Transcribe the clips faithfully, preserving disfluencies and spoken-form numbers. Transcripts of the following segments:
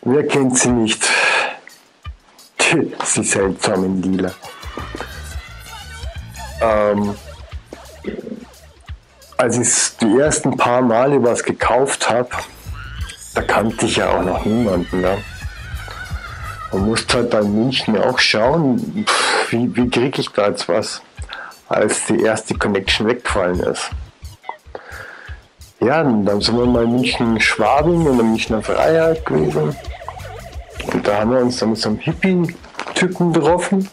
Wer kennt sie nicht? Die, die seltsamen Dealer. Ähm, als ich die ersten paar Male was gekauft habe, da kannte ich ja auch noch niemanden. Ne? Man musste halt in München auch schauen, wie, wie kriege ich da jetzt was, als die erste Connection weggefallen ist. Ja, dann sind wir mal in München-Schwabing in der Münchner Freiheit gewesen. Und da haben wir uns dann mit so einem Hippie-Typen getroffen.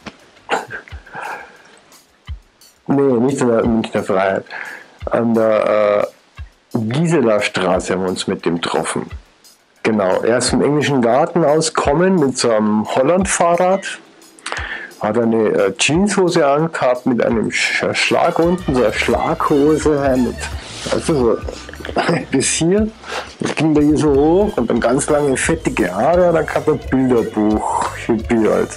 Nee, nicht in der Münchner Freiheit. An der äh, Gisela Straße haben wir uns mit dem getroffen. Genau, er ist vom englischen Garten auskommen mit so einem Holland-Fahrrad. Hat eine äh, Jeanshose angehabt mit einem Sch Schlag unten, so eine Schlaghose mit, also so bis hier. Das ging da hier so hoch und dann ganz lange fettige Haare und dann kam ein Bilderbuch. Hippie halt.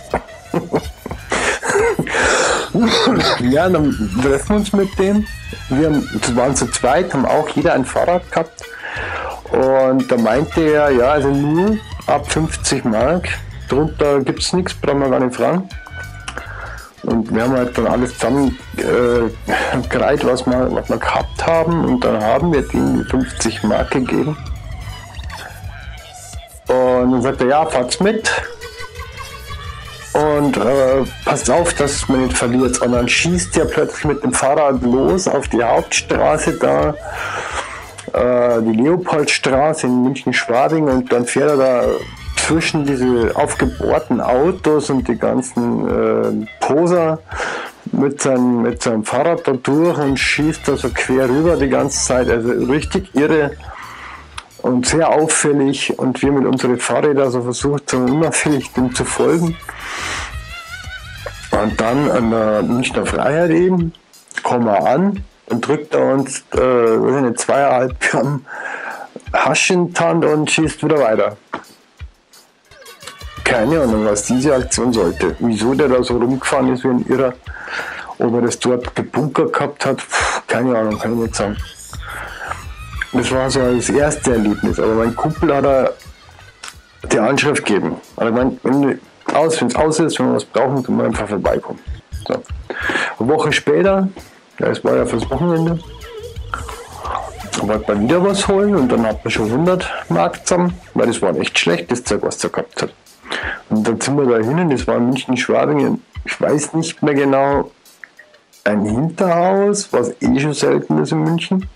Ja, dann treffen wir uns mit dem. Wir haben, waren zu zweit, haben auch jeder ein Fahrrad gehabt. Und da meinte er, ja, also nur ab fünfzig Mark. Drunter gibt es nichts, brauchen wir gar nicht fragen. Und wir haben halt dann alles zusammen äh, gereiht, was wir, was wir gehabt haben. Und dann haben wir denen die fünfzig Mark gegeben. Und dann sagt er, ja, fahrt's mit. Und äh, passt auf, dass man nicht verliert. Und dann schießt er plötzlich mit dem Fahrrad los auf die Hauptstraße da, äh, die Leopoldstraße in München-Schwabing. Und dann fährt er da zwischen diese aufgebohrten Autos und die ganzen äh, Poser mit seinem, mit seinem Fahrrad da durch und schießt da so quer rüber die ganze Zeit. Also richtig irre und sehr auffällig. Und wir mit unseren Fahrrädern so versucht, so unauffällig dem zu folgen. Und dann an der Münchner Freiheit eben, kommen wir an und drückt er uns äh, weiß nicht, zweieinhalb Gramm Hasch in die Hand und schießt wieder weiter. Keine Ahnung, was diese Aktion sollte. Wieso der da so rumgefahren ist wie ein Irrer. Ob er das dort gebunkert gehabt hat, pff, keine Ahnung, kann ich nicht sagen. Das war so das erste Erlebnis. Aber mein Kumpel hat er die Anschrift gegeben. Also mein, wenn es aus, aus ist, wenn wir was brauchen, können wir einfach vorbeikommen. So. Eine Woche später, ja, es war ja fürs Wochenende, wollte man wieder was holen und dann hat man schon hundert Mark zusammen, weil das war echt schlecht, das Zeug, was er gehabt hat. Und dann sind wir da hin, das war in München-Schwabing, ich weiß nicht mehr genau, ein Hinterhaus, was eh schon selten ist in München.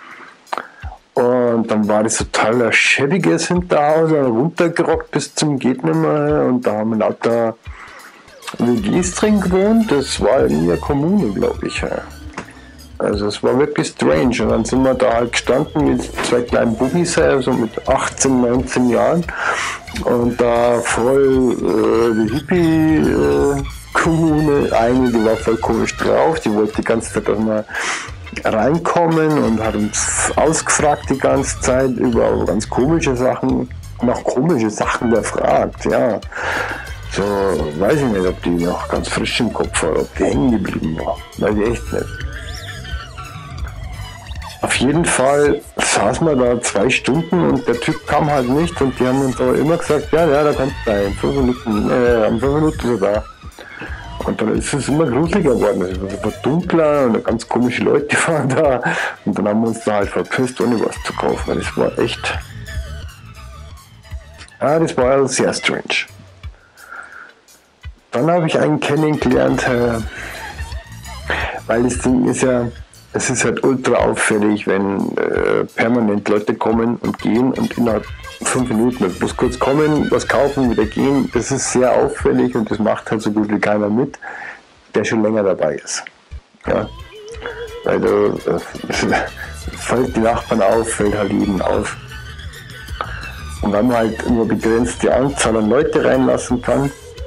Und dann war das total ein schäbiges Hinterhaus, runtergerockt bis zum Gehtnimmer. Und da haben wir lauter W Gs drin gewohnt. Das war irgendwie eine Kommune, glaube ich. Also es war wirklich strange. Und dann sind wir da halt gestanden mit zwei kleinen Bubis, also mit achtzehn, neunzehn Jahren. Und da voll äh, die Hippie-Kommune, eine, die war voll komisch drauf, die wollte die ganze Zeit, dass wir reinkommen und hat uns ausgefragt die ganze Zeit über ganz komische Sachen, nach komische Sachen befragt, ja. So, weiß ich nicht, ob die noch ganz frisch im Kopf war, ob die hängen geblieben war, weiß ich echt nicht. Auf jeden Fall saßen wir da zwei Stunden und der Typ kam halt nicht und die haben uns aber immer gesagt, ja, ja, da kommt er in fünf Minuten, äh, in fünf Minuten ist er da. Und dann ist es immer gruseliger geworden, es war dunkler und ganz komische Leute waren da und dann haben wir uns da halt verpisst, ohne was zu kaufen, das war echt, ja, das war also sehr strange. Dann habe ich einen kennengelernt, äh, weil das Ding ist ja, es ist halt ultra auffällig, wenn äh, permanent Leute kommen und gehen und innerhalb fünf Minuten, ich muss kurz kommen, was kaufen, wieder gehen. Das ist sehr auffällig und das macht halt so gut wie keiner mit, der schon länger dabei ist. Ja. Weil du, äh, fällt die Nachbarn auf, fällt halt jeden auf. Und wenn man halt nur begrenzt die Anzahl an Leute reinlassen kann,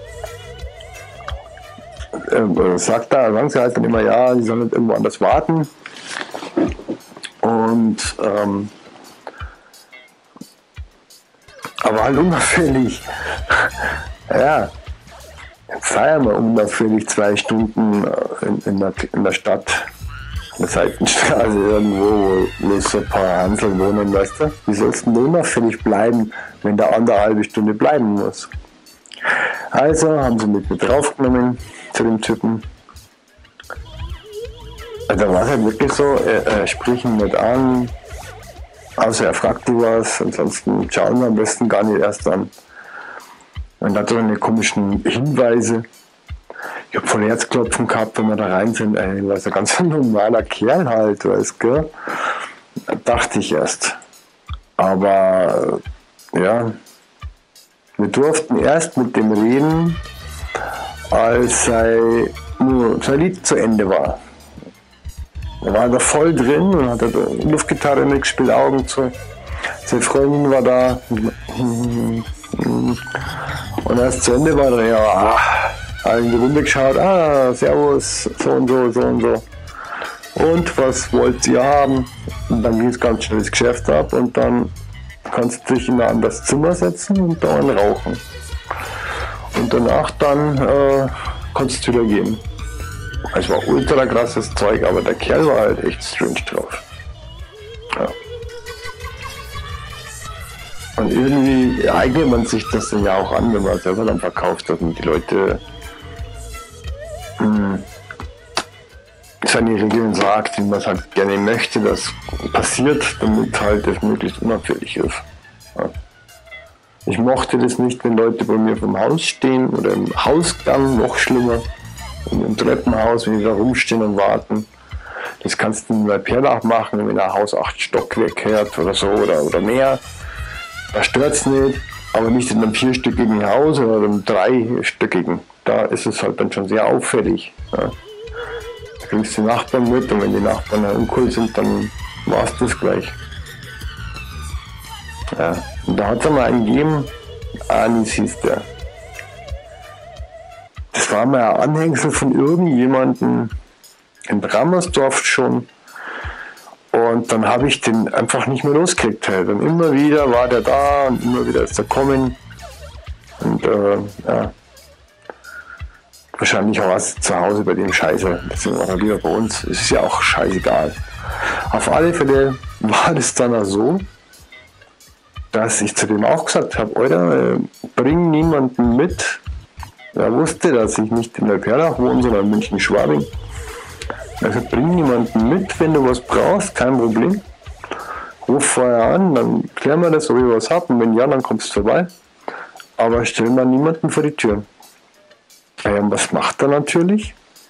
äh, sagt da, sagen sie halt dann immer, ja, die sollen nicht irgendwo anders warten. Und ähm, aber halt unauffällig. Ja, jetzt feiern wir unauffällig zwei Stunden in, in, der, in der Stadt. Eine Seitenstraße irgendwo, wo so ein paar Hansel wohnen, weißt du? Wie sollst du denn unauffällig bleiben, wenn der andere eine halbe Stunde bleiben muss? Also haben sie mit mir draufgenommen zu dem Typen. Da war es halt wirklich so, er, er spricht ihn nicht an, außer er fragt die was, ansonsten schauen wir am besten gar nicht erst an. Und hat so eine komischen Hinweise. Ich hab voll Herzklopfen gehabt, wenn wir da rein sind, ey, war so ein ganz normaler Kerl halt, weißt du, dachte ich erst. Aber, ja, wir durften erst mit dem reden, als sein, sein Lied zu Ende war. Er war da voll drin und hat Luftgitarre mitgespielt, Augen zu. Seine Freundin war da. Und als zu Ende war, dann ja, hat in die Runde geschaut, ah, servus, so und so, so und so. Und was wollt ihr haben? Und dann ging es ganz schnell das Geschäft ab und dann kannst du dich in ein anderes Zimmer setzen und da rauchen. Und danach dann äh, kannst du wieder gehen. Es war ultra krasses Zeug, aber der Kerl war halt echt strange drauf. Ja. Und irgendwie eignet man sich das dann ja auch an, wenn man selber dann verkauft hat und die Leute mh, seine Regeln sagt, wie man es halt gerne möchte, das passiert, damit halt es möglichst unauffällig ist. Ja. Ich mochte das nicht, wenn Leute bei mir vom Haus stehen oder im Hausgang, noch schlimmer, im Treppenhaus, wenn die da rumstehen und warten. Das kannst du bei Perlach machen, wenn ein Haus acht Stockwerke hat oder so oder, oder mehr. Da stört es nicht, aber nicht in einem vierstöckigen Haus oder einem dreistöckigen. Da ist es halt dann schon sehr auffällig. Ja. Da kriegst du die Nachbarn mit und wenn die Nachbarn dann uncool sind, dann war es das gleich. Ja. Und da hat es einmal einen gegeben, Anis hieß der. Das war mal ein Anhängsel von irgendjemandem in Rammersdorf schon. Und dann habe ich den einfach nicht mehr losgekriegt. Halt. Und immer wieder war der da und immer wieder ist er kommen. Und äh, ja, wahrscheinlich war es zu Hause bei dem Scheiße. Deswegen war er wieder bei uns. Es ist ja auch scheißegal. Auf alle Fälle war das dann auch so, dass ich zu dem auch gesagt habe, Alter, äh, bring niemanden mit. Er wusste, dass ich nicht in Neuperlach wohne, sondern in München-Schwabing. Also bring jemanden mit, wenn du was brauchst, kein Problem. Ruf vorher an, dann klären wir das, ob ich was habe. Und wenn ja, dann kommst du vorbei. Aber stell mal niemanden vor die Tür. Ja, und was macht er natürlich?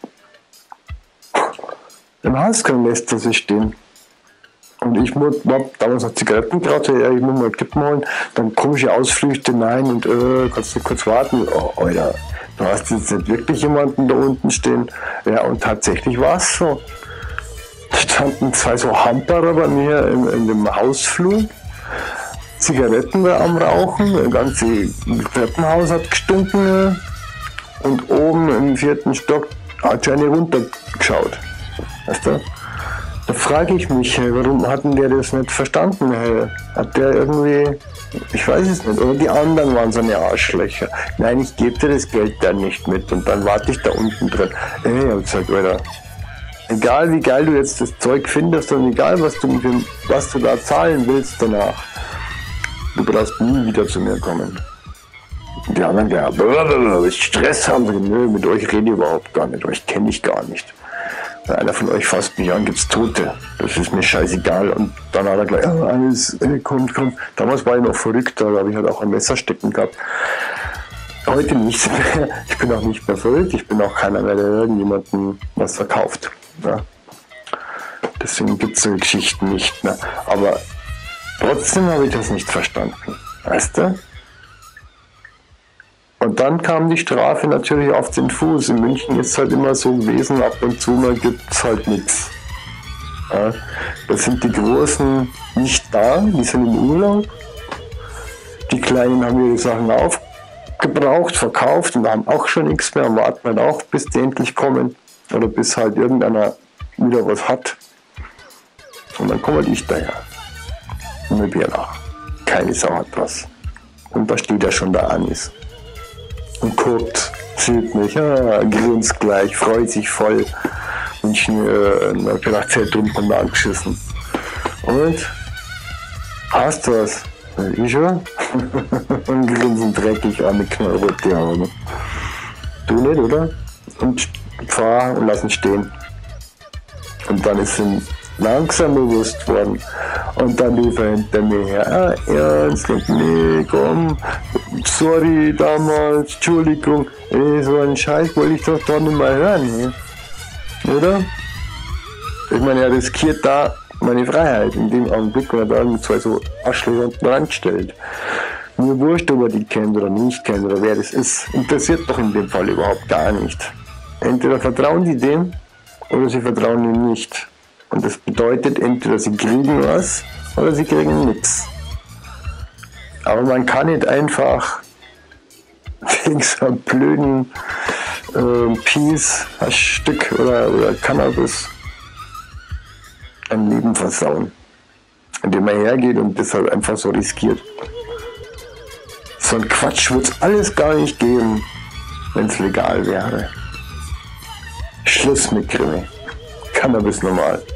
Im Hausgang lässt er sich stehen. Und ich muss, hab damals noch Zigaretten geraucht, ja, ich muss mal Kippen holen. Dann komische Ausflüchte, nein, und äh, kannst du kurz warten. Oh, Alter, du hast jetzt nicht wirklich jemanden da unten stehen. Ja, und tatsächlich war es so. Da standen zwei so Hamperer bei mir in, in dem Hausflur. Zigaretten da am Rauchen, das ganze Treppenhaus hat gestunken. Und oben im vierten Stock hat schon eine runtergeschaut. Weißt du? Da frage ich mich, warum hatten der das nicht verstanden? Hat der irgendwie, ich weiß es nicht, oder die anderen waren so eine Arschlöcher. Nein, ich gebe dir das Geld dann nicht mit und dann warte ich da unten drin. Ey, ich hab gesagt, Alter, egal wie geil du jetzt das Zeug findest und egal was du, was du da zahlen willst danach, du brauchst nie wieder zu mir kommen. Die anderen gesagt, Stress haben sie, nö, mit euch rede ich überhaupt gar nicht, euch kenne ich gar nicht. Wenn einer von euch fasst mich an, gibt's Tote. Das ist mir scheißegal. Und dann hat er gleich, ah, alles, äh, kommt, kommt. Damals war ich noch verrückt, da habe ich halt auch ein Messer stecken gehabt. Heute nicht mehr. Ich bin auch nicht mehr verrückt. Ich bin auch keiner mehr, der irgendjemandem was verkauft. Ja. Deswegen gibt's so Geschichten nicht mehr. Aber trotzdem habe ich das nicht verstanden. Weißt du? Und dann kam die Strafe natürlich auf den Fuß. In München ist es halt immer so gewesen, ab und zu mal gibt es halt nichts. Ja, da sind die Großen nicht da, die sind im Urlaub. Die Kleinen haben ihre Sachen aufgebraucht, verkauft und haben auch schon nichts mehr und warten halt auch, bis die endlich kommen. Oder bis halt irgendeiner wieder was hat. Und dann komme halt ich daher. Und mit Bier nach. Keine Sau hat was. Und da steht ja schon der Anis. Und guckt, sieht mich, ja, grinst gleich, freut sich voll. München äh, eine Privatzentrum und angeschissen. Und? Hast du was? Ich schon? Und grinsen dreckig an, die knallrote Augen. Du nicht, oder? Und fahr und lass ihn stehen. Und dann ist ihm langsam bewusst worden. Und dann lief er hinter mir her. Ah, ernst, nee, komm, sorry damals, Entschuldigung. Ey, so einen Scheiß wollte ich doch doch nicht mal hören. Ey. Oder? Ich meine, er riskiert da meine Freiheit in dem Augenblick, wenn er da mit zwei so Arschlöcher unten ranstellt. Mir wurscht, ob er die kennt oder nicht kennt oder wer das ist. Interessiert doch in dem Fall überhaupt gar nicht. Entweder vertrauen die dem oder sie vertrauen ihm nicht. Und das bedeutet, entweder sie kriegen was oder sie kriegen nichts. Aber man kann nicht einfach wegen so einem blöden äh, Peace, ein Stück oder, oder Cannabis ein Leben versauen, indem man hergeht und das halt einfach so riskiert. So ein Quatsch wird es alles gar nicht geben, wenn es legal wäre. Schluss mit Krimi. Cannabis normal.